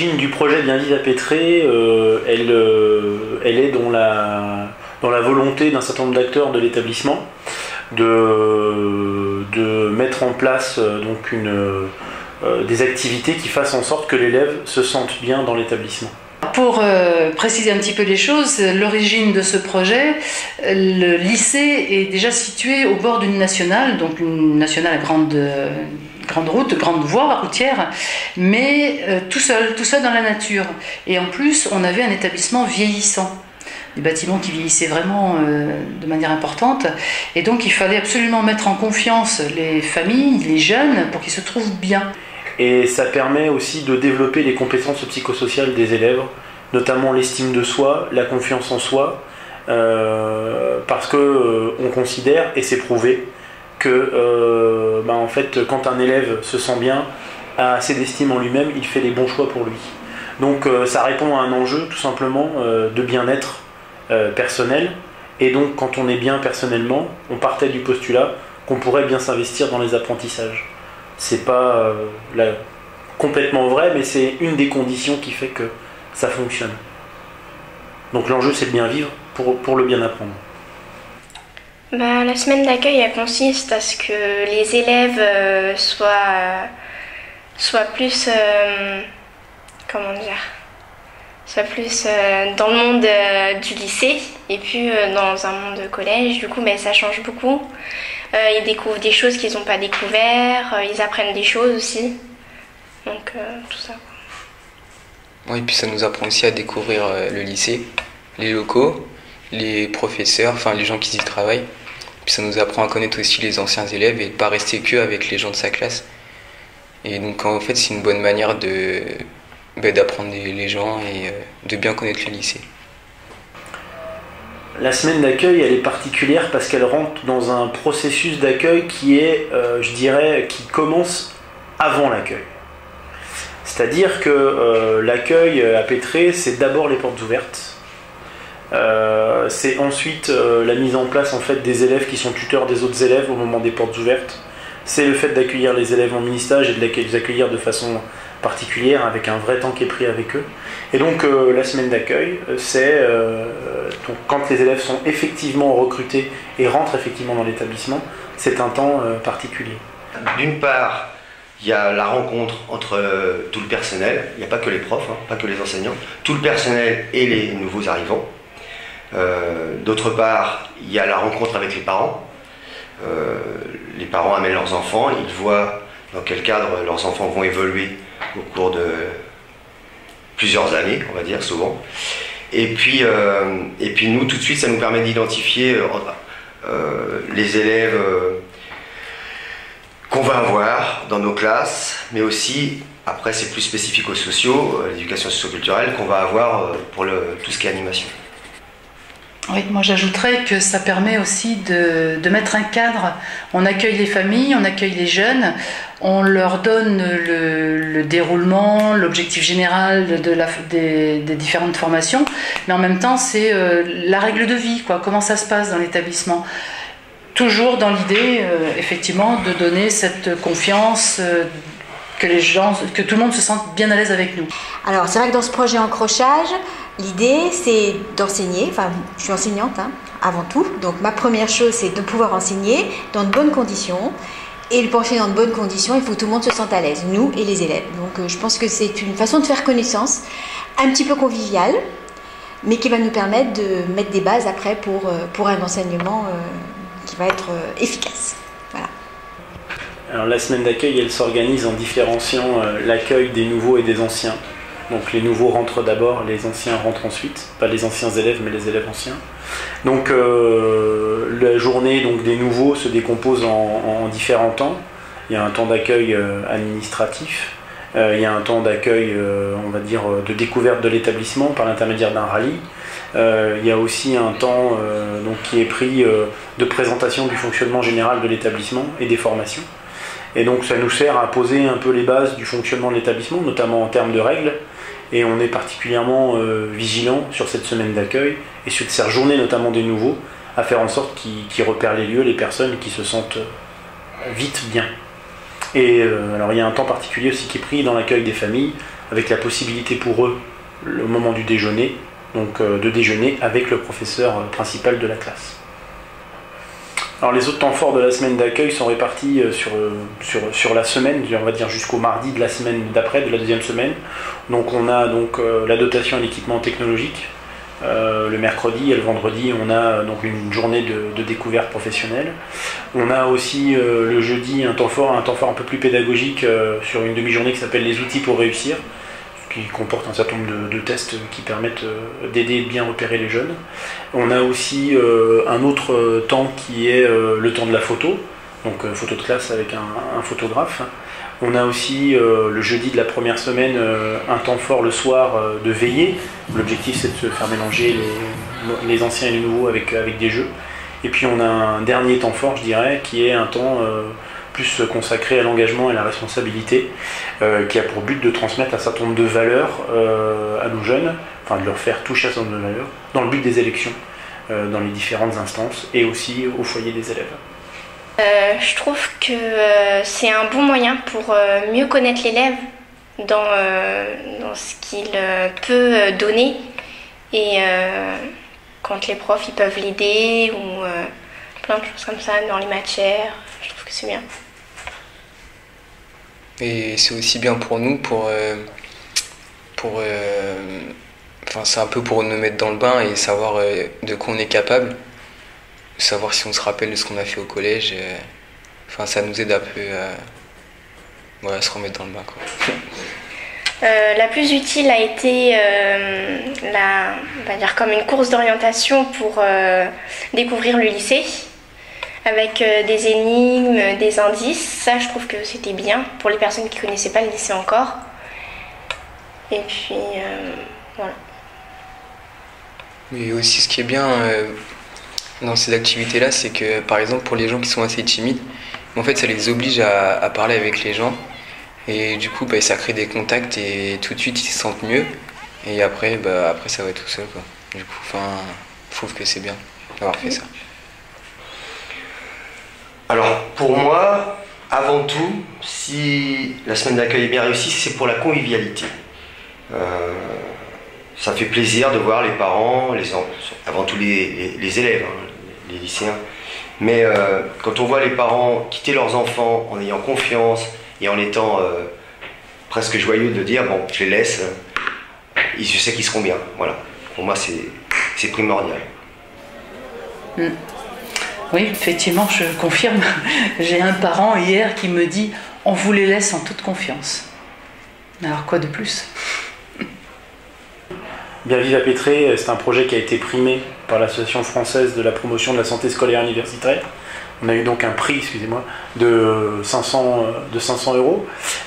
l'origine du projet Bien Vivre à Pétré, elle est dans la volonté d'un certain nombre d'acteurs de l'établissement de mettre en place donc des activités qui fassent en sorte que l'élève se sente bien dans l'établissement. Pour préciser un petit peu les choses, l'origine de ce projet, le lycée est déjà situé au bord d'une nationale, donc une nationale à grande route, grande voie routière, mais tout seul dans la nature. Et en plus, on avait un établissement vieillissant, des bâtiments qui vieillissaient vraiment de manière importante, et donc il fallait absolument mettre en confiance les familles, les jeunes, pour qu'ils se trouvent bien. Et ça permet aussi de développer les compétences psychosociales des élèves, notamment l'estime de soi, la confiance en soi, parce que on considère, et c'est prouvé, que en fait, quand un élève se sent bien, a assez d'estime en lui-même, il fait les bons choix pour lui. Donc ça répond à un enjeu tout simplement de bien-être personnel, et donc quand on est bien personnellement, on partait du postulat qu'on pourrait bien s'investir dans les apprentissages. C'est pas complètement vrai, mais c'est une des conditions qui fait que ça fonctionne. Donc l'enjeu, c'est de bien vivre pour le bien apprendre. La semaine d'accueil, elle consiste à ce que les élèves soient plus, soient plus dans le monde du lycée et puis dans un monde de collège. Du coup, ça change beaucoup. Ils découvrent des choses qu'ils n'ont pas découvert, ils apprennent des choses aussi. Donc tout ça. Oui, et puis ça nous apprend aussi à découvrir le lycée, les locaux, les professeurs, enfin les gens qui y travaillent. Puis ça nous apprend à connaître aussi les anciens élèves et de ne pas rester qu'avec les gens de sa classe. Et donc en fait c'est une bonne manière d'apprendre les gens et de bien connaître le lycée. La semaine d'accueil, elle est particulière parce qu'elle rentre dans un processus d'accueil qui est, qui commence avant l'accueil. C'est-à-dire que l'accueil à Pétré, c'est d'abord les portes ouvertes. C'est ensuite la mise en place en fait, des élèves qui sont tuteurs des autres élèves au moment des portes ouvertes. C'est le fait d'accueillir les élèves en mini-stage et de les accueillir de façon particulière, avec un vrai temps qui est pris avec eux. Et donc la semaine d'accueil, c'est quand les élèves sont effectivement recrutés et rentrent effectivement dans l'établissement, c'est un temps particulier. D'une part, il y a la rencontre entre tout le personnel, il n'y a pas que les profs, pas que les enseignants, tout le personnel et les nouveaux arrivants. D'autre part, il y a la rencontre avec les parents. Les parents amènent leurs enfants, ils voient dans quel cadre leurs enfants vont évoluer au cours de plusieurs années, on va dire, souvent. Et puis nous, tout de suite, ça nous permet d'identifier les élèves qu'on va avoir dans nos classes, mais aussi, après c'est plus spécifique aux sociaux, l'éducation socio-culturelle, qu'on va avoir pour tout ce qui est animation. Oui, moi j'ajouterais que ça permet aussi de mettre un cadre. On accueille les familles, on accueille les jeunes, on leur donne le déroulement, l'objectif général des différentes formations, mais en même temps c'est la règle de vie, comment ça se passe dans l'établissement. Toujours dans l'idée, effectivement, de donner cette confiance, que tout le monde se sente bien à l'aise avec nous. Alors c'est vrai que dans ce projet Encrochage, l'idée c'est d'enseigner, je suis enseignante avant tout, donc ma première chose c'est de pouvoir enseigner dans de bonnes conditions, et pour enseigner dans de bonnes conditions, il faut que tout le monde se sente à l'aise, nous et les élèves. Donc je pense que c'est une façon de faire connaissance, un petit peu conviviale, mais qui va nous permettre de mettre des bases après pour un enseignement qui va être efficace. Voilà. Alors la semaine d'accueil, elle s'organise en différenciant l'accueil des nouveaux et des anciens. Donc les nouveaux rentrent d'abord, les anciens rentrent ensuite. Pas les anciens élèves, mais les élèves anciens. Donc la journée des nouveaux se décompose en différents temps. Il y a un temps d'accueil administratif. Il y a un temps d'accueil, on va dire, de découverte de l'établissement par l'intermédiaire d'un rallye. Il y a aussi un temps qui est pris de présentation du fonctionnement général de l'établissement et des formations. Et donc ça nous sert à poser un peu les bases du fonctionnement de l'établissement, notamment en termes de règles. Et on est particulièrement vigilant sur cette semaine d'accueil et sur cette journée notamment des nouveaux, à faire en sorte qu'ils repèrent les lieux, les personnes qui se sentent vite bien. Et alors il y a un temps particulier aussi qui est pris dans l'accueil des familles, avec la possibilité pour eux, au moment du déjeuner, donc de déjeuner avec le professeur principal de la classe. Alors les autres temps forts de la semaine d'accueil sont répartis sur la semaine, on va dire jusqu'au mardi de la semaine d'après, de la deuxième semaine. Donc on a donc la dotation à l'équipement technologique. Le mercredi et le vendredi, on a donc une journée de découverte professionnelle. On a aussi le jeudi un temps fort un peu plus pédagogique sur une demi-journée qui s'appelle les outils pour réussir, qui comporte un certain nombre de tests qui permettent d'aider et de bien repérer les jeunes. On a aussi un autre temps qui est le temps de la photo, donc photo de classe avec un photographe. On a aussi le jeudi de la première semaine un temps fort le soir de veillée. L'objectif c'est de se faire mélanger les anciens et les nouveaux avec des jeux. Et puis on a un dernier temps fort, je dirais, qui est un temps plus consacré à l'engagement et à la responsabilité, qui a pour but de transmettre un certain nombre de valeurs à nos jeunes, enfin de leur faire toucher un certain nombre de valeurs, dans le but des élections, dans les différentes instances et aussi au foyer des élèves. Je trouve que c'est un bon moyen pour mieux connaître l'élève dans ce qu'il peut donner et quand les profs ils peuvent l'aider ou plein de choses comme ça dans les matières, je trouve que c'est bien. Et c'est aussi bien pour nous, c'est un peu pour nous mettre dans le bain et savoir de quoi on est capable. Savoir si on se rappelle de ce qu'on a fait au collège, ça nous aide un peu à se remettre dans le bain, quoi. La plus utile a été on va dire comme une course d'orientation pour découvrir le lycée, avec des énigmes, des indices. Ça, je trouve que c'était bien pour les personnes qui ne connaissaient pas le lycée encore. Et puis, voilà. Mais aussi, ce qui est bien dans ces activités-là, c'est que, par exemple, pour les gens qui sont assez timides, en fait, ça les oblige à parler avec les gens. Et du coup, ça crée des contacts et tout de suite, ils se sentent mieux. Et après, ça va tout seul, quoi. Du coup, je trouve que c'est bien d'avoir fait ça. Alors, pour moi, avant tout, si la semaine d'accueil est bien réussie, c'est pour la convivialité. Ça fait plaisir de voir les parents, avant tout les élèves, les lycéens. Mais quand on voit les parents quitter leurs enfants en ayant confiance et en étant presque joyeux de dire bon, je les laisse, je sais qu'ils seront bien. Voilà. Pour moi, c'est primordial. Oui, effectivement, je confirme. J'ai un parent hier qui me dit on vous les laisse en toute confiance. Alors quoi de plus ? Bien Vive à Pétré, c'est un projet qui a été primé par l'Association française de la promotion de la santé scolaire universitaire. On a eu donc un prix, de 500 €.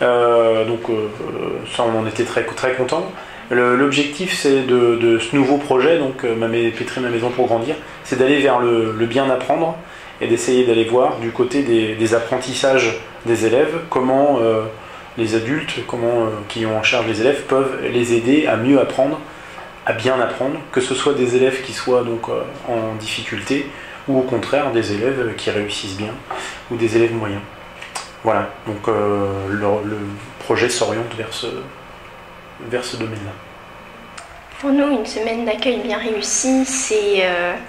Ça, on en était très, très contents. L'objectif, c'est de ce nouveau projet, donc Pétré, ma maison pour grandir, c'est d'aller vers le bien apprendre et d'essayer d'aller voir du côté des apprentissages des élèves, comment les adultes, qui ont en charge les élèves, peuvent les aider à mieux apprendre, à bien apprendre, que ce soit des élèves qui soient donc en difficulté ou au contraire des élèves qui réussissent bien ou des élèves moyens. Voilà, donc le projet s'oriente vers ce domaine-là. Pour nous, une semaine d'accueil bien réussie, c'est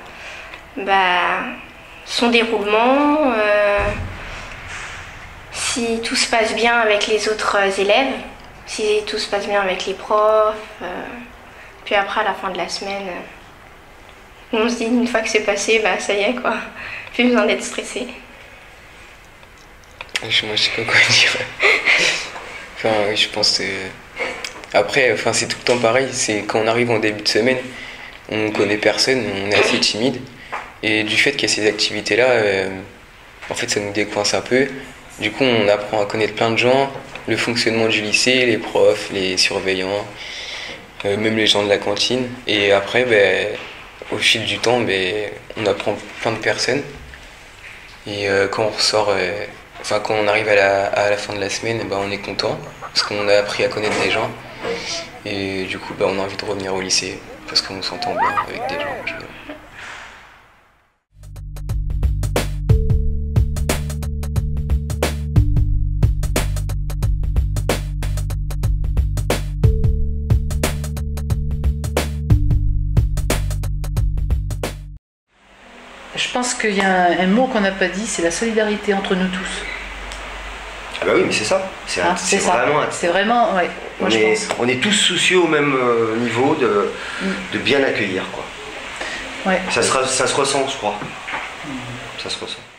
son déroulement, si tout se passe bien avec les autres élèves, si tout se passe bien avec les profs, puis après à la fin de la semaine, on se dit une fois que c'est passé, ça y est quoi, plus besoin d'être stressé. Moi je sais pas quoi dire. Je pense après, c'est tout le temps pareil, c'est quand on arrive en début de semaine, on connaît personne, on est assez timide. Et du fait qu'il y a ces activités-là, en fait ça nous décoince un peu. Du coup on apprend à connaître plein de gens, le fonctionnement du lycée, les profs, les surveillants, même les gens de la cantine. Et après, au fil du temps, on apprend plein de personnes. Et quand on ressort, quand on arrive à la fin de la semaine, on est content parce qu'on a appris à connaître des gens. Et du coup, on a envie de revenir au lycée parce qu'on s'entend bien avec des gens. pense qu'il y a un mot qu'on n'a pas dit, c'est la solidarité entre nous tous. Ah bah oui, mais c'est ça. C'est vraiment, ouais. Moi, on est tous soucieux au même niveau de bien accueillir, quoi. Ouais. Ça se ressent, je crois. Ça se ressent.